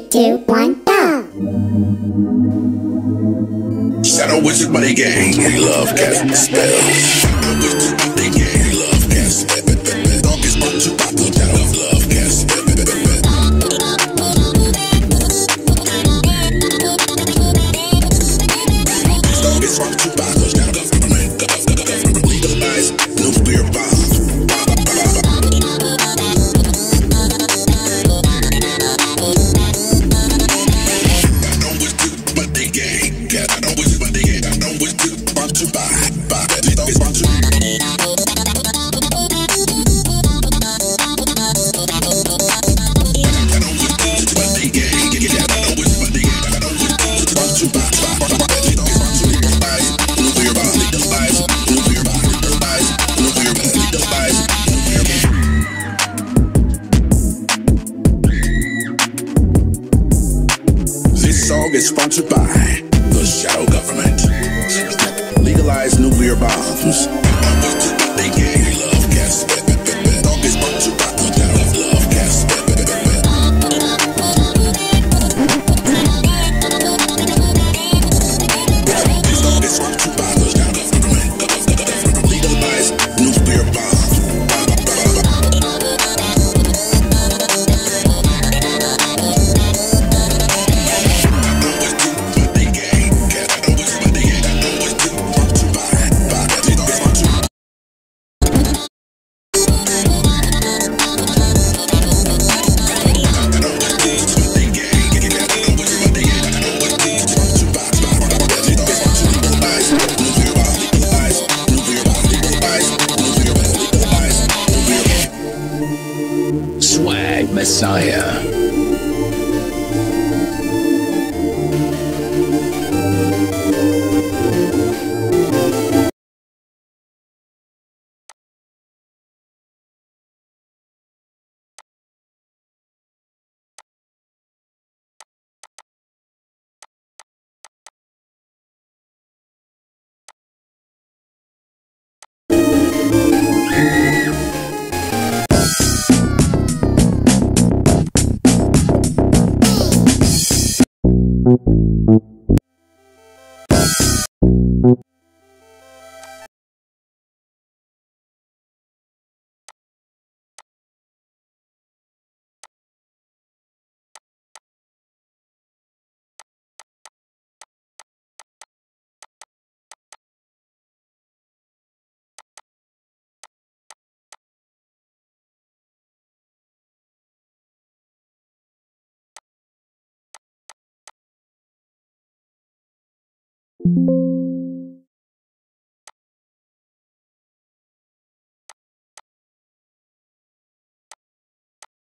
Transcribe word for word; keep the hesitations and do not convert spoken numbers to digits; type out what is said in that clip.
two, one, go! Shadow Wizard Money Gang, we love casting spells. Shadow Wizard Money Gang, we love casting spells. Dog is one to pop, we love love casting spells. Dog is one to pop, cause now government, government legalize nuclear bombs. This song is sponsored by the Shadow Government. Legalize nuclear bombs. They gay love gas. Dog is sponsored by the Shadow love gas. This song is sponsored by the Shadow Government. Legalize nuclear bombs. Swag Messiah. Thank you.